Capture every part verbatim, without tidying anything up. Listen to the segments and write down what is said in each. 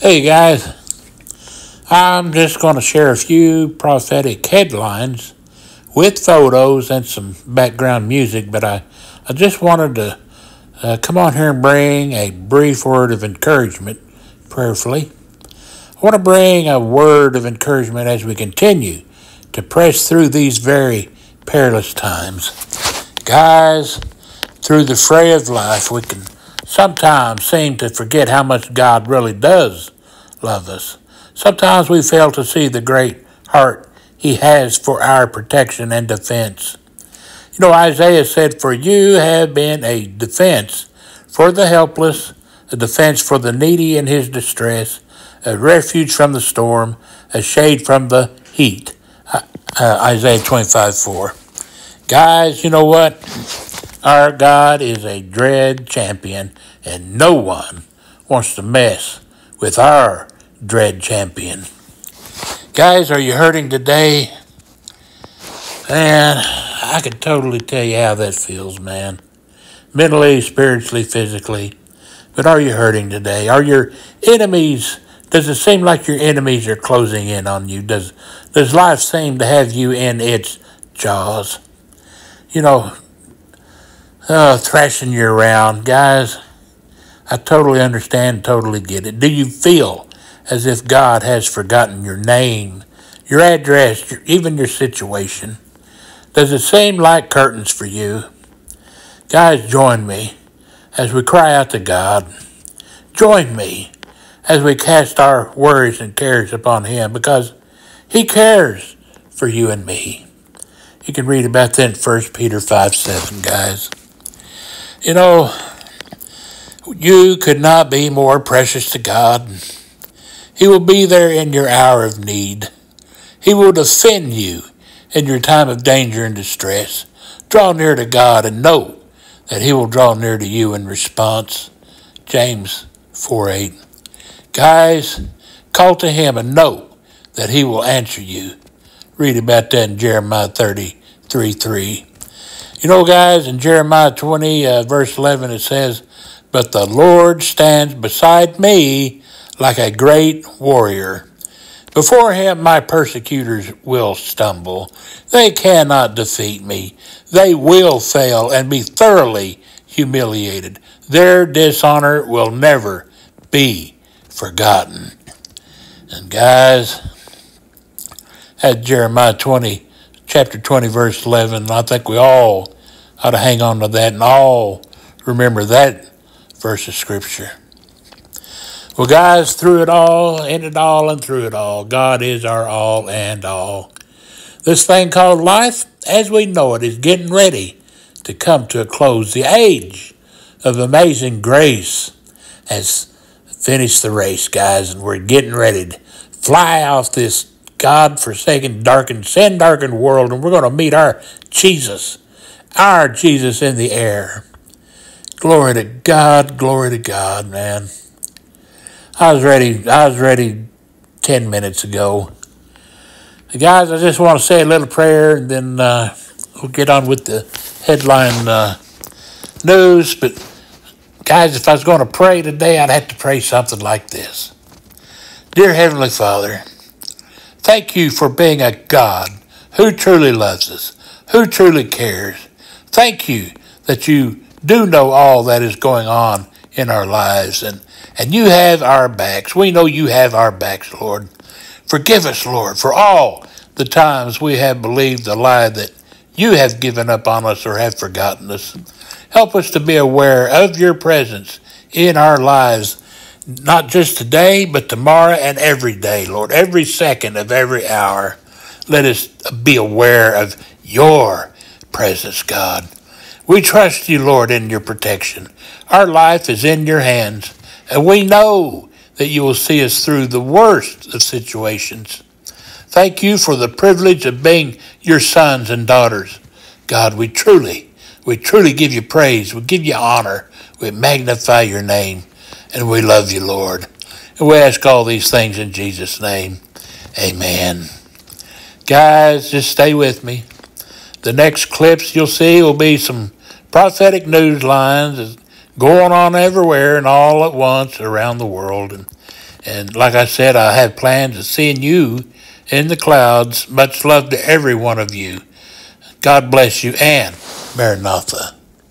Hey guys, I'm just going to share a few prophetic headlines with photos and some background music, but I, I just wanted to uh, come on here and bring a brief word of encouragement, prayerfully. I want to bring a word of encouragement as we continue to press through these very perilous times. Guys, through the fray of life, we can sometimes seem to forget how much God really does love us. Sometimes we fail to see the great heart He has for our protection and defense. You know, Isaiah said, "For you have been a defense for the helpless, a defense for the needy in his distress, a refuge from the storm, a shade from the heat." Uh, uh, Isaiah twenty-five four. Guys, you know what? Our God is a dread champion, and no one wants to mess with our dread champion. Guys, are you hurting today? Man, I can totally tell you how that feels, man. Mentally, spiritually, physically. But are you hurting today? Are your enemies, does it seem like your enemies are closing in on you? Does, does life seem to have you in its jaws? You know, uh, thrashing you around. Guys, I totally understand, totally get it. Do you feel as if God has forgotten your name, your address, your, even your situation? Does it seem like curtains for you? Guys, join me as we cry out to God. Join me as we cast our worries and cares upon Him, because He cares for you and me. You can read about that in First Peter five seven, guys. You know, you could not be more precious to God. He will be there in your hour of need. He will defend you in your time of danger and distress. Draw near to God and know that He will draw near to you in response. James four eight. Guys, call to Him and know that He will answer you. Read about that in Jeremiah thirty-three three. You know, guys, in Jeremiah twenty, uh, verse eleven, it says, "But the Lord stands beside me like a great warrior. Before Him my persecutors will stumble. They cannot defeat me. They will fail and be thoroughly humiliated. Their dishonor will never be forgotten." And guys, at Jeremiah twenty, chapter twenty, verse eleven, I think we all ought to hang on to that and all remember that verse of Scripture. Well, guys, through it all, in it all, and through it all, God is our all and all. This thing called life, as we know it, is getting ready to come to a close. The age of amazing grace has finished the race, guys, and we're getting ready to fly off this God-forsaken, darkened, sin-darkened world, and we're going to meet our Jesus, our Jesus in the air. Glory to God, glory to God, man. I was ready, I was ready ten minutes ago. Guys, I just want to say a little prayer, and then uh, we'll get on with the headline uh, news. But, guys, if I was going to pray today, I'd have to pray something like this. Dear Heavenly Father, thank You for being a God who truly loves us, who truly cares. Thank You that You do know all that is going on in our lives, and, and You have our backs. We know You have our backs, Lord. Forgive us, Lord, for all the times we have believed the lie that You have given up on us or have forgotten us. Help us to be aware of Your presence in our lives, not just today, but tomorrow and every day, Lord. Every second of every hour, let us be aware of Your presence, God. We trust You, Lord, in Your protection. Our life is in Your hands, and we know that You will see us through the worst of situations. Thank You for the privilege of being Your sons and daughters. God, we truly, we truly give You praise. We give You honor. We magnify Your name, and we love You, Lord. And we ask all these things in Jesus' name. Amen. Guys, just stay with me. The next clips you'll see will be some prophetic news lines going on everywhere and all at once around the world. And, And like I said, I have plans of seeing you in the clouds. Much love to every one of you. God bless you, and Maranatha.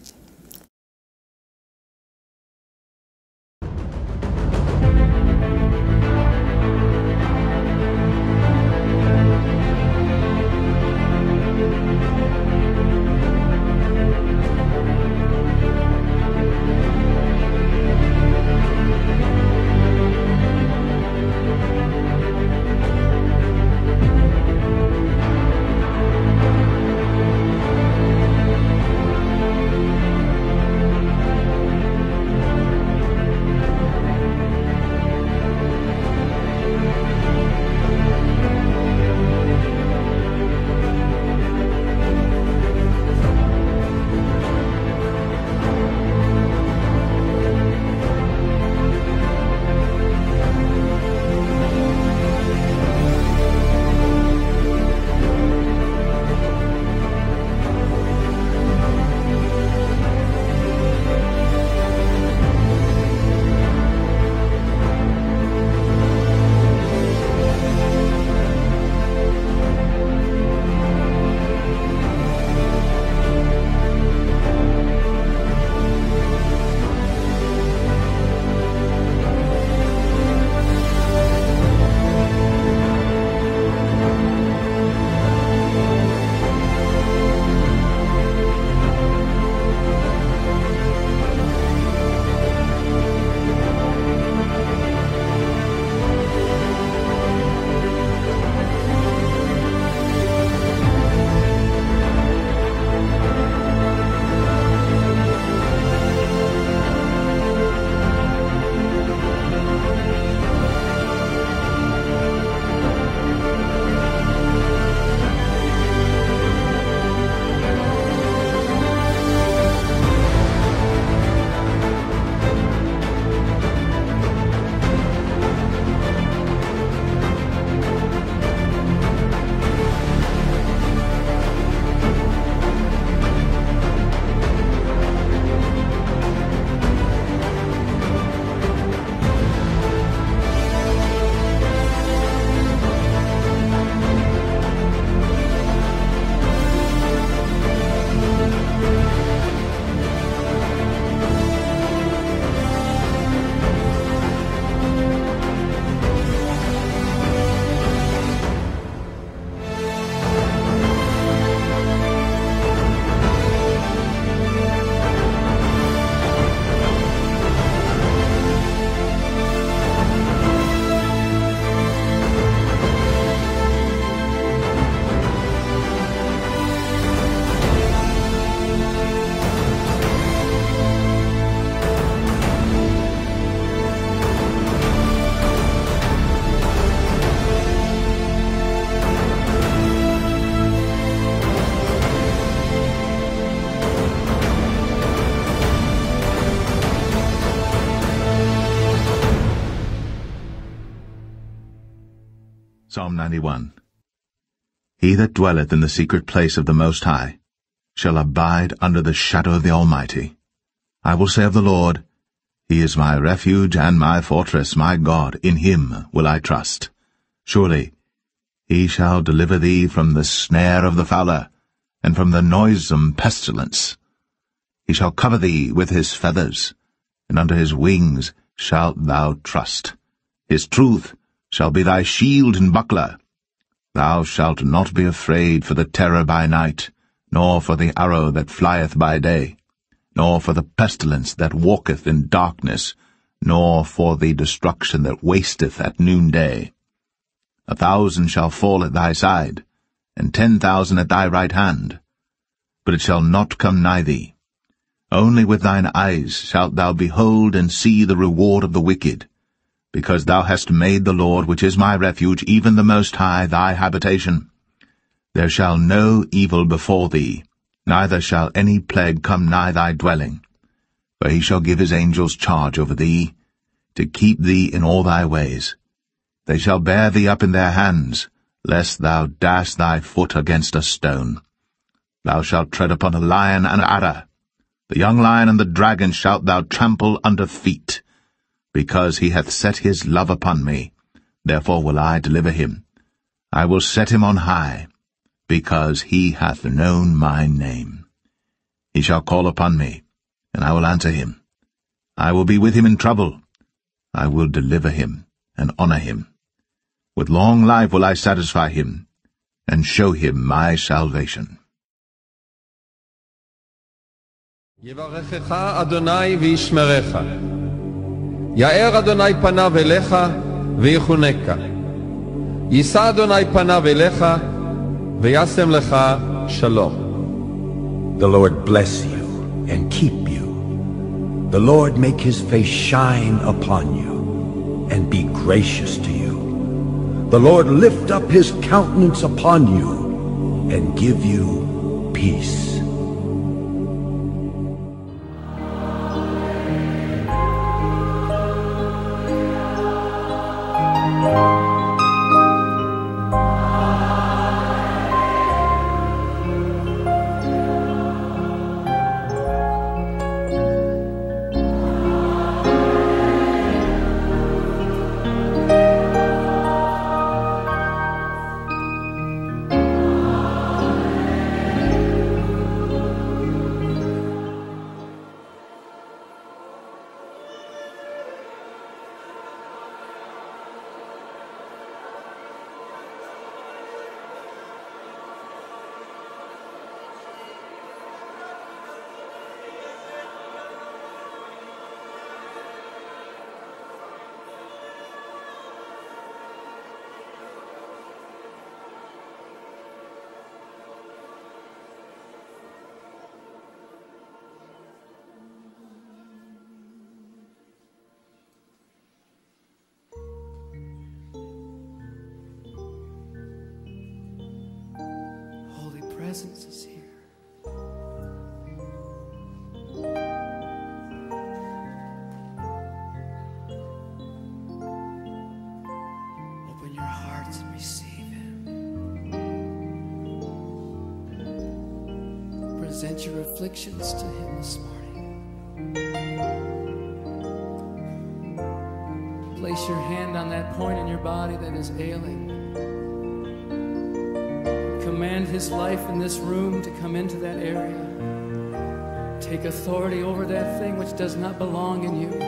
Psalm ninety-one. He that dwelleth in the secret place of the Most High shall abide under the shadow of the Almighty. I will say of the Lord, He is my refuge and my fortress, my God, in Him will I trust. Surely He shall deliver thee from the snare of the fowler, and from the noisome pestilence. He shall cover thee with His feathers, and under His wings shalt thou trust. His truth shall be thy shield and buckler. Thou shalt not be afraid for the terror by night, nor for the arrow that flieth by day, nor for the pestilence that walketh in darkness, nor for the destruction that wasteth at noonday. A thousand shall fall at thy side, and ten thousand at thy right hand, but it shall not come nigh thee. Only with thine eyes shalt thou behold and see the reward of the wicked, because thou hast made the Lord, which is my refuge, even the Most High, thy habitation. There shall no evil befall thee, neither shall any plague come nigh thy dwelling. For he shall give his angels charge over thee, to keep thee in all thy ways. They shall bear thee up in their hands, lest thou dash thy foot against a stone. Thou shalt tread upon a lion and adder. The young lion and the dragon shalt thou trample under feet. because he hath set his love upon me, therefore will I deliver him. I will set him on high, because he hath known my name. He shall call upon me, and I will answer him. I will be with him in trouble. I will deliver him and honor him. With long life will I satisfy him, and show him my salvation. יברכך אדוני וישמרך. יאר אדוני פניו אליך ויחונקה. יישא אדוני פניו אליך וישם לך שלום. The Lord bless you and keep you. The Lord make his face shine upon you and be gracious to you. The Lord lift up his countenance upon you and give you peace. Presence is here. Open your hearts and receive Him. Present your afflictions to Him this morning. Place your hand on that point in your body that is ailing. Command His life in this room to come into that area. Take authority over that thing which does not belong in you.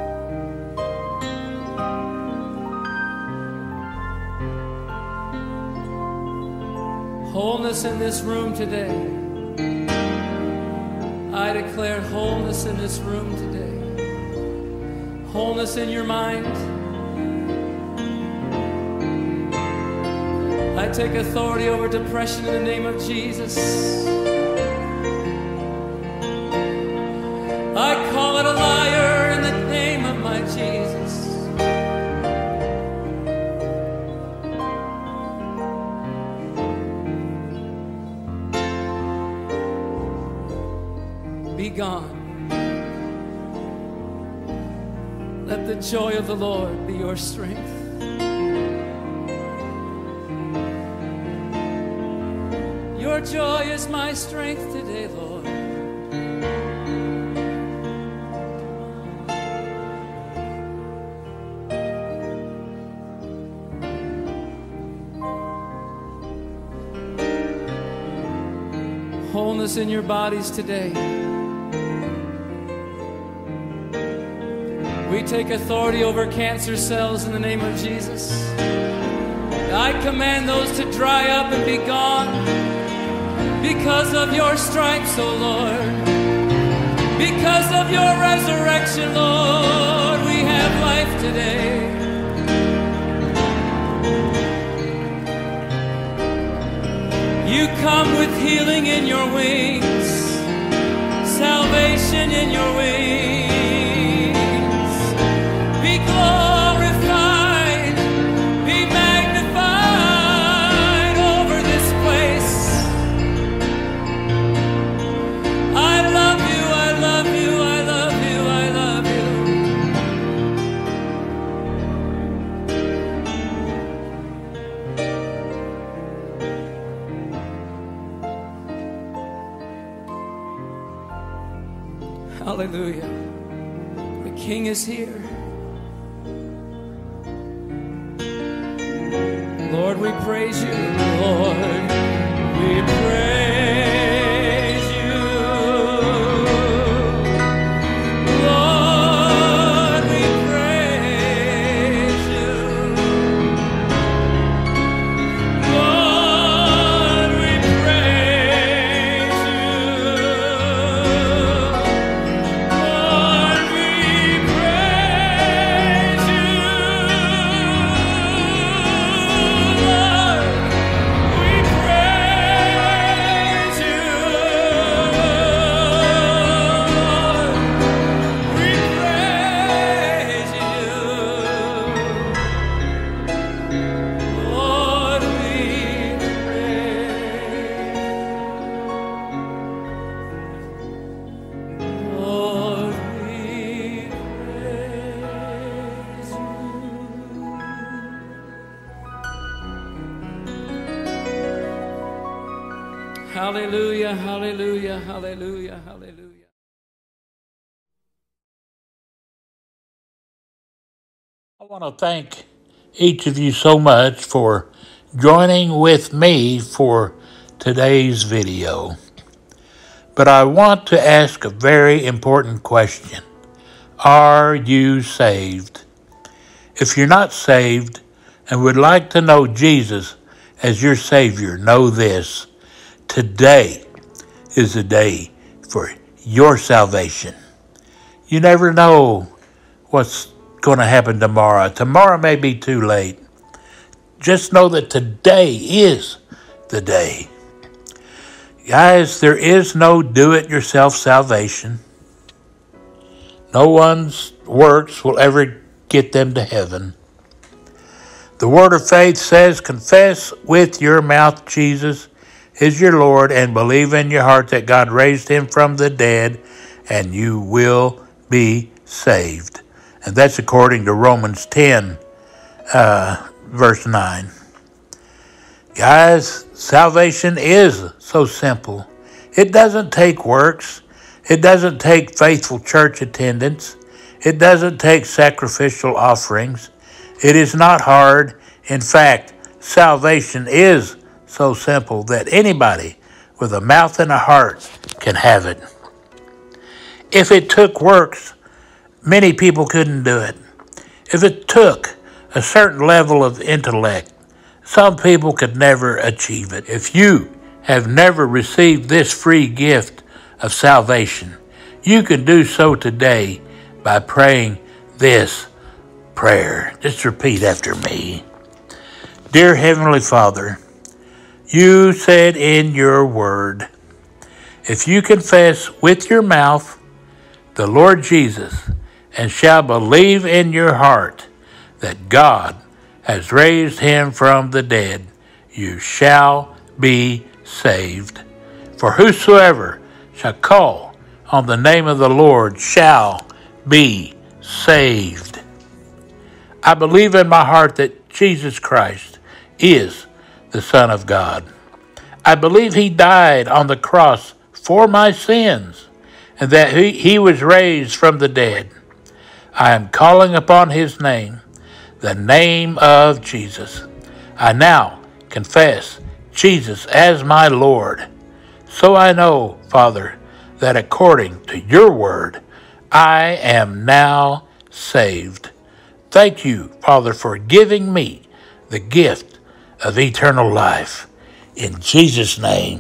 Wholeness in this room today. I declare wholeness in this room today. Wholeness in your mind. I take authority over depression in the name of Jesus. I call it a liar in the name of my Jesus. Be gone. Let the joy of the Lord be your strength. Your joy is my strength today, Lord. Wholeness in your bodies today. We take authority over cancer cells in the name of Jesus. I command those to dry up and be gone. Because of your stripes, O Lord, because of your resurrection, Lord, we have life today. You come with healing in your wings, salvation in your wings. Be glorified, be magnified over this place. I love you, I love you, I love you, I love you. Hallelujah. The King is here. praise you, Lord. We praise you. Lord, we praise you. Lord, we praise you. Lord, we praise you. Hallelujah, hallelujah, hallelujah, hallelujah. I want to thank each of you so much for joining with me for today's video. But I want to ask a very important question. Are you saved? If you're not saved and would like to know Jesus as your Savior, know this. Today is the day for your salvation. You never know what's going to happen tomorrow. Tomorrow may be too late. Just know that today is the day. Guys, there is no do-it-yourself salvation. No one's works will ever get them to heaven. The Word of Faith says, confess with your mouth Jesus is your Lord, and believe in your heart that God raised him from the dead, and you will be saved. And that's according to Romans ten, uh, verse nine. Guys, salvation is so simple. It doesn't take works. It doesn't take faithful church attendance. It doesn't take sacrificial offerings. It is not hard. In fact, salvation is so simple that anybody with a mouth and a heart can have it. If it took works, many people couldn't do it. If it took a certain level of intellect, some people could never achieve it. If you have never received this free gift of salvation, you can do so today by praying this prayer. Just repeat after me. Dear Heavenly Father, you said in your word, if you confess with your mouth the Lord Jesus and shall believe in your heart that God has raised him from the dead, you shall be saved. For whosoever shall call on the name of the Lord shall be saved. I believe in my heart that Jesus Christ is the Son of God. I believe he died on the cross for my sins and that he, he was raised from the dead. I am calling upon his name, the name of Jesus. I now confess Jesus as my Lord. So I know, Father, that according to your word, I am now saved. Thank you, Father, for giving me the gift of eternal life. In Jesus' name,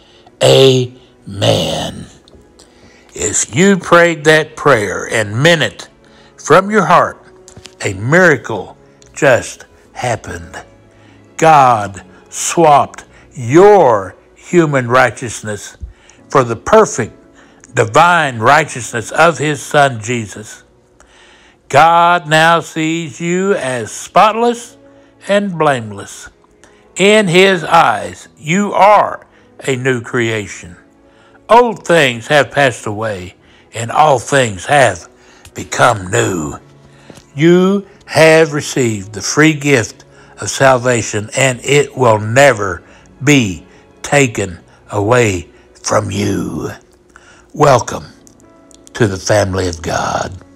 amen. If you prayed that prayer and meant it from your heart, a miracle just happened. God swapped your human righteousness for the perfect divine righteousness of his Son Jesus. God now sees you as spotless and blameless. In his eyes, you are a new creation. Old things have passed away, and all things have become new. You have received the free gift of salvation, and it will never be taken away from you. Welcome to the family of God.